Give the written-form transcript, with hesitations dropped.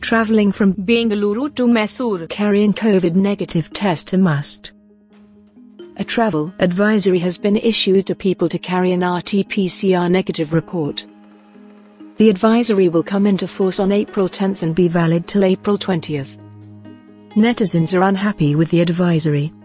Traveling from Bengaluru to Mysuru, carrying COVID-negative test a must. A travel advisory has been issued to people to carry an RT-PCR negative report. The advisory will come into force on April 10 and be valid till April 20. Netizens are unhappy with the advisory.